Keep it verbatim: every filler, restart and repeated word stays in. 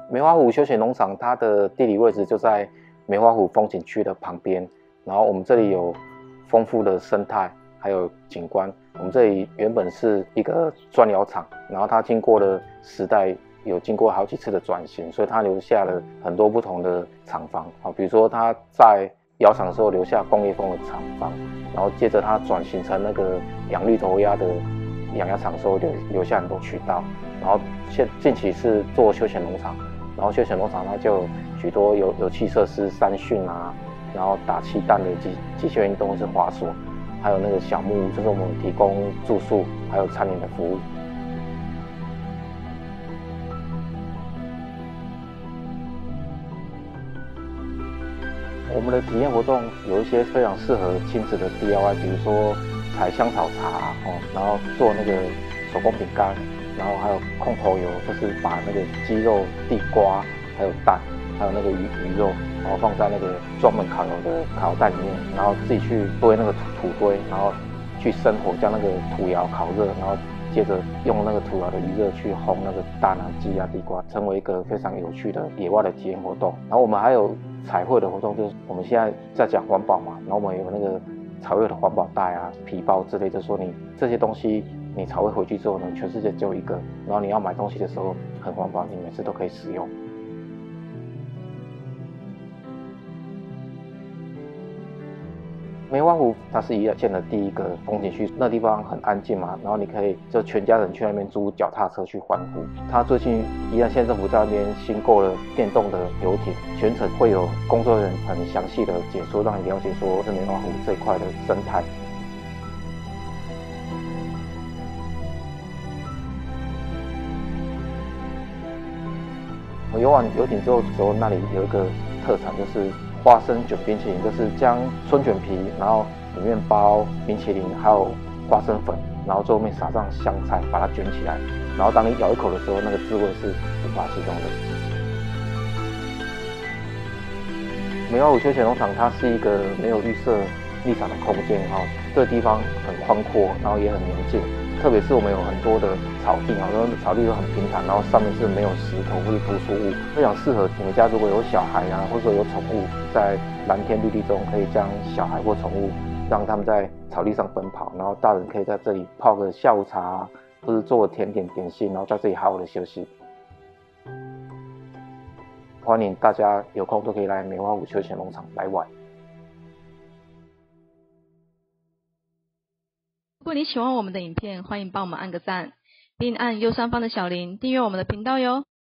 梅花湖休闲农场它的地理位置就在梅花湖风景区的旁边，然后我们这里有丰富的生态还有景观。我们这里原本是一个砖窑厂，然后它经过了时代有经过好几次的转型，所以它留下了很多不同的厂房啊，比如说它在窑厂的时候留下工业风的厂房，然后接着它转型成那个养绿头鸭的养鸭场的时候留留下很多渠道，然后现近期是做休闲农场。然后休闲农场它就有许多有有气设施，山训啊，然后打气弹的机机械运动是滑索，还有那个小木屋，就是我们提供住宿还有餐饮的服务。我们的体验活动有一些非常适合亲子的 D I Y， 比如说采香草茶哦，然后做那个手工饼干。然后还有控头油，就是把那个鸡肉、地瓜，还有蛋，还有那个鱼鱼肉，然后放在那个专门烤油的烤袋里面，然后自己去堆那个土土堆，然后去生火将那个土窑烤热，然后接着用那个土窑的余热去烘那个蛋啊、鸡啊、地瓜，成为一个非常有趣的野外的体验活动。然后我们还有彩绘的活动，就是我们现在在讲环保嘛，然后我们有那个彩绘的环保袋啊、皮包之类的，说你这些东西。你彩绘回去之后呢，全世界只有一个，然后你要买东西的时候很环保，你每次都可以使用。梅花湖它是宜兰县的第一个风景区，那地方很安静嘛，然后你可以就全家人去那边租脚踏车去环湖。它最近宜兰县政府在那边新购了电动的游艇，全程会有工作人员很详细的解说，让你了解说是梅花湖这一块的生态。我游完游艇之后，之后那里有一个特产，就是花生卷冰淇淋，就是将春卷皮，然后里面包冰淇淋，还有花生粉，然后最后面撒上香菜，把它卷起来，然后当你咬一口的时候，那个滋味是无法形容的。梅花湖休闲农场它是一个没有预设立场的空间哈，这个地方很宽阔，然后也很宁静。特别是我们有很多的草地啊，然后草地都很平坦，然后上面是没有石头或者突出物，非常适合你们家如果有小孩啊，或者说有宠物，在蓝天绿地中可以将小孩或宠物让他们在草地上奔跑，然后大人可以在这里泡个下午茶，或者做个甜点点心，然后在这里好好的休息。欢迎大家有空都可以来梅花湖休闲农场来玩。 如果你喜欢我们的影片，欢迎帮我们按个赞，并按右上方的小铃订阅我们的频道哟。